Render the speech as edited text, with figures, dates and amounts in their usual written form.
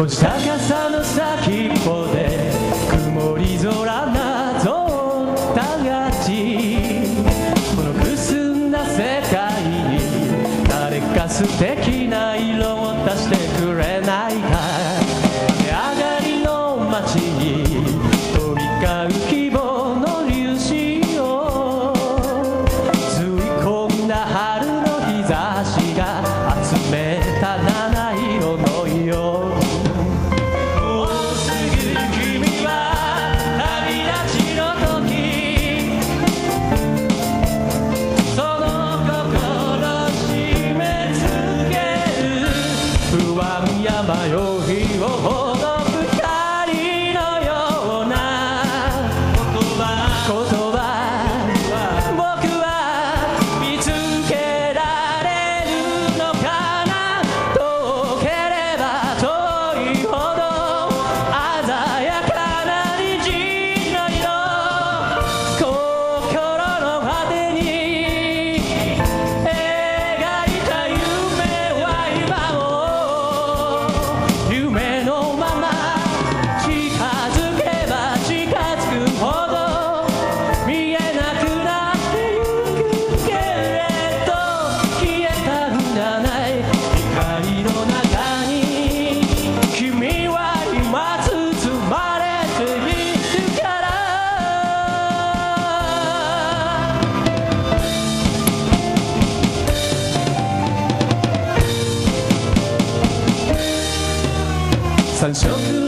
閉じた傘の先っぽで曇り空なぞったがち、このくすんだ世界に誰か素敵な色を足してくれないか。雨上がりの街に飛び交う希望の粒子を吸い込んだ春の日差しが集めた七色のように、もうすぐ君は旅立ちの時、その心締め付ける不安や迷いをほどく光のような言葉、僕は見つけられるのかな。遠ければ遠いほど鮮やかな虹の色、心の果てに描いた夢は今も夢のまま、近づけば近づくほど見えなくなってゆくけれど、消えたんじゃない光の中に君は今包まれているから。三色